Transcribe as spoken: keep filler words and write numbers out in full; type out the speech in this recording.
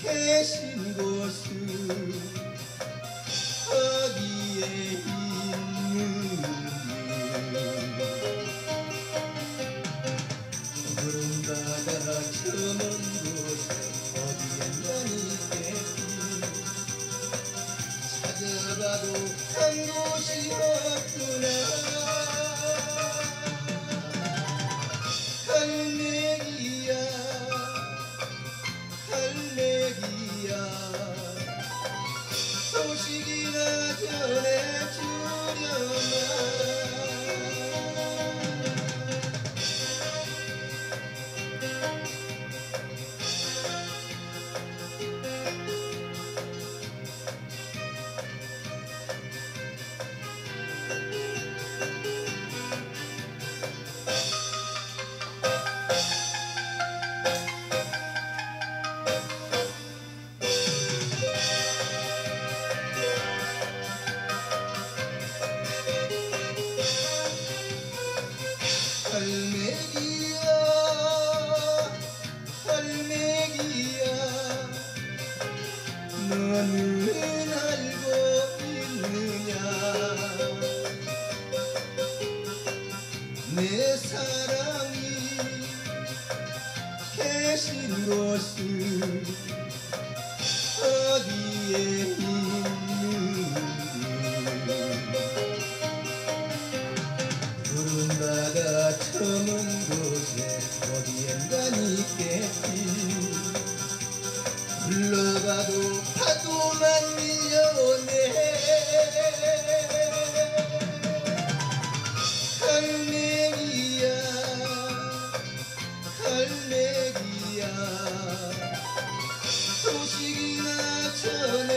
계신 곳은 어디에 있는지 구름 바다 저 먼 곳에 어디엔가 있겠지. 찾아봐도 한 곳이 없구나. 갈매기야 갈매기야 소식이나 전해주려나. 갈매기야 갈매기야 너는 알고 있느냐. 내 사랑이 계신 곳은 어디에 있는지 푸른 바다 저 먼 곳에 어디엔가 있겠지. 불러봐도 파도만 밀려오네. 갈매기야 갈매기야 소식이나 전해